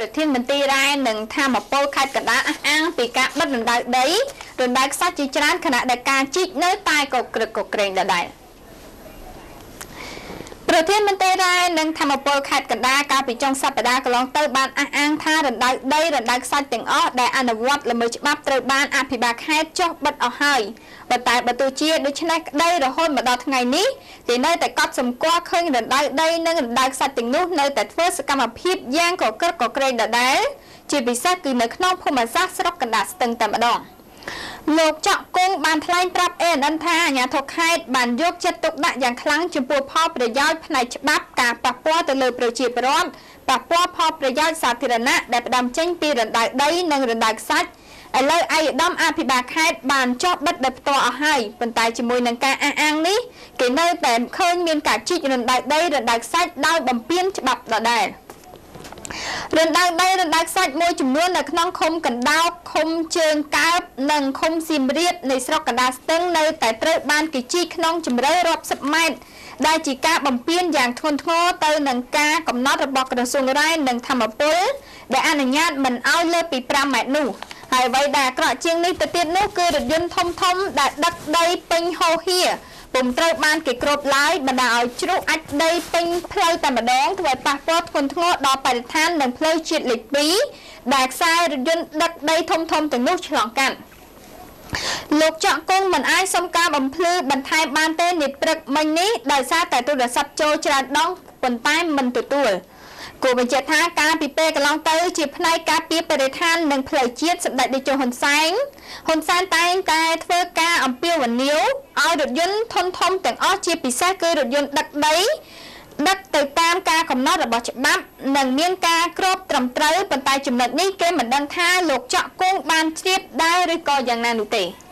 ប្រធានមន្ត្រីរ៉ែនិងធម្មពលខេត្តកណ្ដាលអះអាងពីការបិទរណ្ដៅដីរណ្ដៅខ្សាច់ជាច្រើនខណៈដែលការជីកនៅតែក៏ក្រឹកក៏ក្រែងដដែលប្រធានមន្ត្រីរ៉ែនិងធម្មពលខេត្តកណ្ដាលកាលពីចុងសប្តាហ៍កន្លងទៅបានអះអាងថារណ្ដៅដីរណ្ដៅខ្សាច់ទាំងអស់ដែលអនុវត្តល្មើសច្បាប់ត្រូវបានអភិបាលខេត្តចុះបិទអស់ហើយប៉ុន្តែបើទោះជាដូច្នេះក្តីរហូតមកដល់ថ្ងៃនេះគេនៅតែកត់សម្គាល់ឃើញរណ្ដៅដីនិងរណ្ដៅខ្សាច់ទាំងនោះនៅតែធ្វើសកម្មភាពយ៉ាងកក្រឹកកក្រែងដដែលជាពិសេសគឺនៅក្នុងភូមិសាស្ត្រស្រុកកណ្ដាលស្ទឹងតែម្ដងលោកចောက်គង់បានថ្លែងប្រាប់ANNថាអាជ្ញាធរខេត្តបានយកចិត្តទុកដាក់យ៉ាងខ្លាំងចំពោះផលប្រយោជន៍ផ្នែកច្បាប់ការប៉ះពាល់ទៅលើប្រជាពលរដ្ឋប៉ះពាល់ផលប្រយោជន៍សាធារណៈដែលផ្ដើមចេញពីរណ្ដៅដីនិងរណ្ដៅខ្សាច់ឥឡូវឯកឧត្តមអភិបាលខេត្តបានចោះបិទដោយផ្ទាល់អស់ហើយប៉ុន្តែជាមួយនឹងការអះអាងនេះគេនៅតែឃើញមានការជីករណ្ដៅដីរណ្ដៅខ្សាច់ដោយបំពានច្បាប់ដដែលរណ្ដៅដីរណ្ដៅខ្សាច់មួយចំនួននៅក្នុងឃុំកណ្ដោបឃុំជើងកើបនិងឃុំសៀមរាបនៃស្រុកកណ្ដាលស្ទឹងនៅតែត្រូវបានគេជីកក្នុងជម្រៅរាប់សិបម៉ែត្រដែលជាការបំពានយ៉ាងធ្ងន់ធ្ងរទៅនឹងការកំណត់របស់ក្រសួងរ៉ែនិងធម្មពលដែលអនុញ្ញាតមិនឲ្យលើសពី5ម៉ែត្រនោះហើយអ្វីដែលអាក្រក់ជាងនេះទៅទៀតនោះគឺរថយន្តធំដែលដឹកដីពេញហូរហៀពុំត្រូវបានគេគ្របឡើយបណ្ដាឲ្យជ្រុះអាចដីពេញផ្លូវតែម្ដងធ្វើឲ្យប៉ះពាល់ធ្ងន់ធ្ងរដល់បរិស្ថាននិងផ្លូវជាតិលេខ2ដែលខ្សែរថយន្តដឹកដីធំទាំងនោះឆ្លងកាត់លោកចောက်គង់មិនអាចសុំការបំភ្លឺបន្ថែមបានទេនាព្រឹកមិញនេះដោយសារតែទូរស័ព្ទចូលច្រើនដងប៉ុន្តែមិនទទួលគូបញ្ជាក់ថាការពីពេលកន្លងទៅជាផ្នែកការពារបរិស្ថាននិងផ្លូវជាតិសម្ដេចតេជោហ៊ុនសែនតែងតែធ្វើការអំពាវនាវឲ្យរថយន្តធំទាំងអស់ជាពិសេសគឺរថយន្តដឹកដីដឹកទៅតាមការកំណត់របស់ច្បាប់និងមានការគ្របត្រឹមត្រូវប៉ុន្តែចំណុចនេះគេមិនដឹងថាលោកចောက်គង់បានជ្រាបដែរឬក៏យ៉ាងណានោះទេ